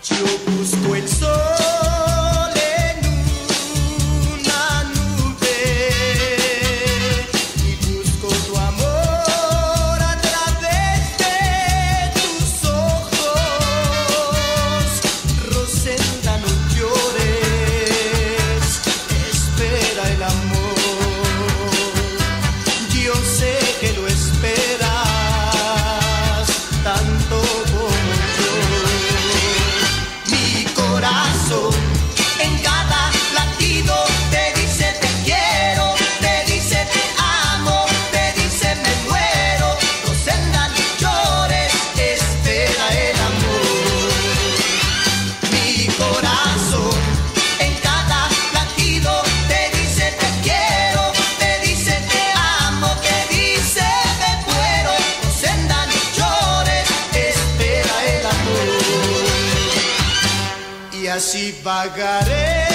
Yo busco el sol en una nube y busco tu amor a través de tus ojos. Rosenda, no llores, espera el amor. Yo sé que lo esperas tanto como yo. Mi corazón en cada latido te dice te quiero, te dice te amo, te dice me muero. Rosenda, no llores, espera el amor. Mi corazón en cada latido te dice te quiero, te dice te amo, te dice me muero. Rosenda, no llores, espera el amor. Y así vagaré